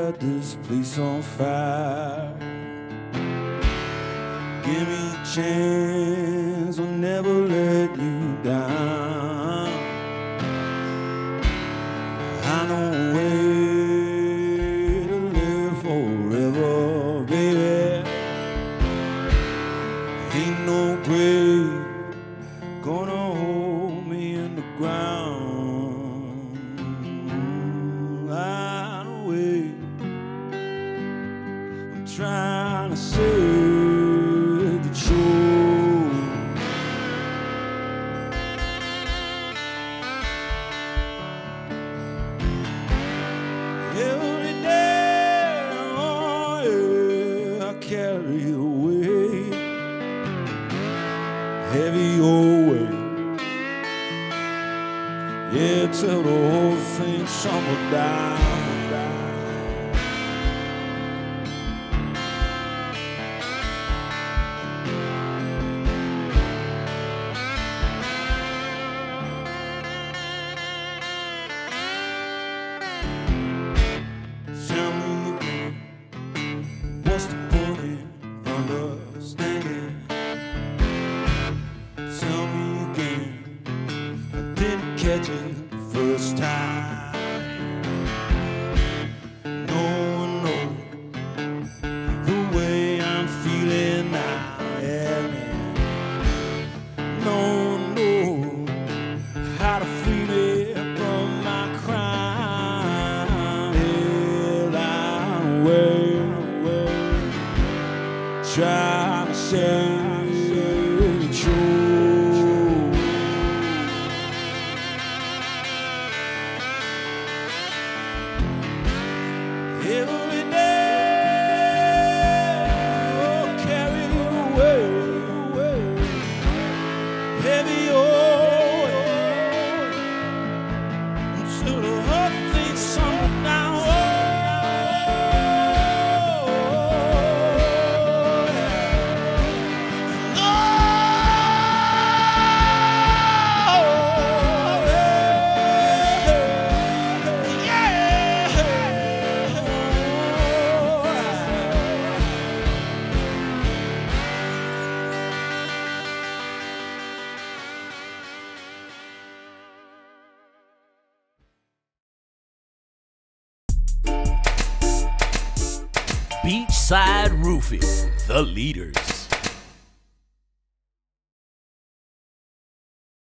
set this place on fire. Give me a chance, I'll never let you down. I know a way to live forever, baby. Ain't no grave gonna hold me in the ground. I know a way. I'm trying to say the truth. Every day, oh yeah, I carry the weight, heavy old weight. Yeah, till the whole thing tumbled down. Tell me again, what's the point in understanding? Tell me again, I didn't catch it the first time. No one knows the way I'm feeling now, yeah, man. No one knows how to free me from my crime. Hell, I'm way, trying to say the truth. Every day, oh, carry away, heavy old, until the whole thing's tumbled down. Beachside Roofing, the leaders.